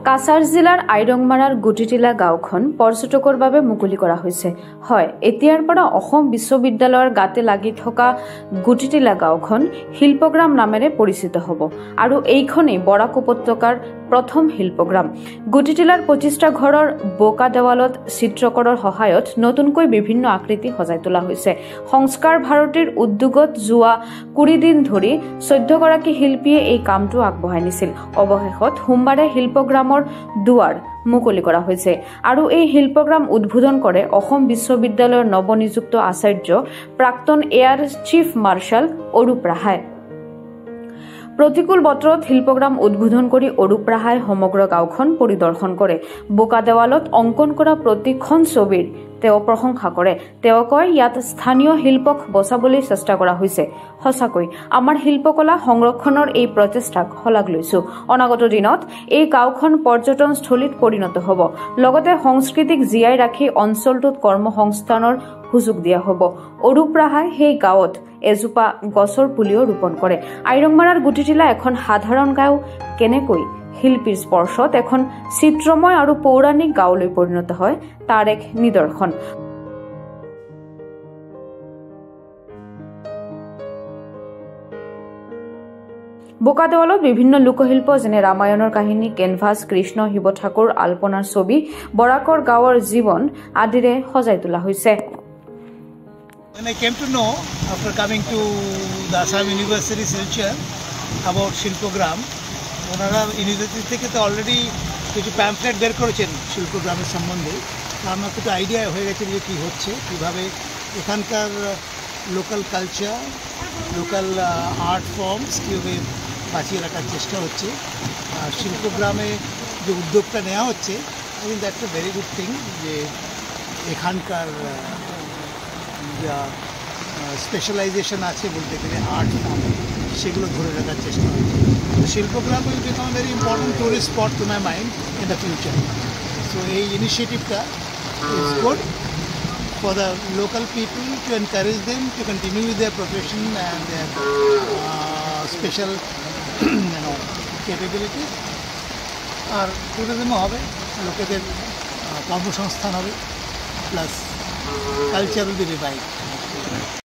কাছাৰ জিলাৰ আইৰংমাৰাৰ গুটিটিলা গাঁওখন পৰ্যটকৰ বাবে মুকলি কৰা হৈছে। হয়, এতিয়াৰ পৰা অসম বিশ্ববিদ্যালয়ৰ গাতে লাগি থকা গুটিটিলা গাঁওখন শিল্পগ্ৰাম নামেৰে পৰিচিত হ'ব আৰু এইখনেই বৰাক উপত্যকাৰ প্ৰথম শিল্পগ্ৰাম। গুটিটিলাৰ ২৫টা ঘৰৰ বোকা দেৱালত চিত্ৰকৰৰ সহায়ত নতুনকৈ বিভিন্ন আকৃতি সজাই তোলা হৈছে। সংস্কাৰ ভাৰতীৰ উদ্যোগত যোৱা ২০ দিন ধৰি ১৪ গৰাকী শিল্পীয়ে এই কামটো আগবঢ়াই নিছিল। অৱশেষত সোমবাৰে শিল্পগ্ৰামৰ দুৱাৰ মুকলি কৰা হৈছে আৰু এই শিল্পগ্ৰাম উদ্বোধন কৰে অসম বিশ্ববিদ্যালয়ৰ নৱনিযুক্ত আচাৰ্য প্ৰাক্তন এয়াৰ চিফ মাৰ্শ্বাল অৰূপ ৰাহাই। প্ৰতিকূল বতৰত শিল্পগ্ৰাম উদ্বোধন কৰি অৰূপ ৰাহাই সমগ্ৰ গাঁওখন পৰিদৰ্শন কৰে। বোকা দেৱালত অংকন কৰা প্ৰতিখন ছবিৰ তেওঁ প্ৰশংসা কৰে। তেওঁ কয়, ইয়াত স্থানীয় শিল্পক বচাবলৈ চেষ্টা কৰা হৈছে। সঁচাকৈ আমাৰ শিল্পকলা সংৰক্ষণৰ এই প্ৰচেষ্টাক শলাগ লৈছো। অনাগত দিনত এই গাঁওখন পৰ্যটনস্থলীত পৰিণত হ'ব। লগতে সংস্কৃতিক জীয়াই ৰাখি অঞ্চলটোত কৰ্মসংস্থানৰ সুযোগ দিয়া হ'ব। অৰূপ ৰাহাই সেই গাঁৱত এজোপা গছৰ পুলিও ৰোপণ কৰে। আইৰংমাৰাৰ গুটিটিলা এখন সাধাৰণ গাঁও কেনেকৈ শিল্পীৰ স্পৰ্শত এখন চিত্ৰময় আৰু পৌৰাণিক গাঁৱলৈ পৰিণত হয় তাৰ এক নিদৰ্শন। বোকা দেৱালত বিভিন্ন লোকশিল্প যেনে ৰামায়ণৰ কাহিনী, কেনভাছ, কৃষ্ণ, শিৱ ঠাকুৰ, আলপনাৰ ছবি, বৰাকৰ গাঁৱৰ জীৱন আদিৰে সজাই তোলা হৈছে। When I came to know after coming to the Assam University Silchar about শিল্পগ্রাম, ওনারা ইউনিভার্সিটি থেকে তো অলরেডি কিছু প্যাম্পলেট বের করেছেন শিল্পগ্রামের সম্বন্ধে। আমার একটু আইডিয়া হয়ে গেছে যে কী হচ্ছে, কীভাবে এখানকার local culture, local art forms কীভাবে বাঁচিয়ে রাখার চেষ্টা হচ্ছে। আর শিল্পগ্রামে যে উদ্যোগটা নেওয়া হচ্ছে, I think that's a very good thing, যে এখানকার যা স্পেশালাইজেশন আছে বলতে গেলে আর্ট ফর্ম, সেগুলো ধরে রাখার চেষ্টা হচ্ছে। তো Shilpagram will become very important tourist spot to my mind in the future. So এই ইনিশিয়েটিভটা is good for the local people to encourage them to continue with their profession and their special capabilities. আর ট্যুরিজমও হবে, লোকেদের কর্মসংস্থান হবে, plus culture will be revived.